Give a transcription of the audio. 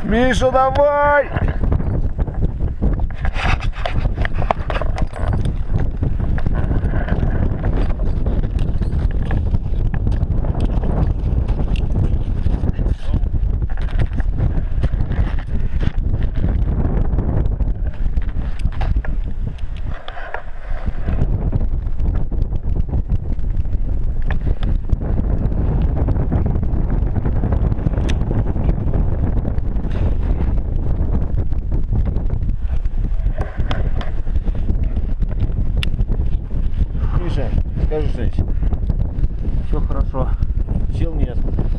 Миша, давай! Миша, скажи что-нибудь. Все хорошо. Сил нет.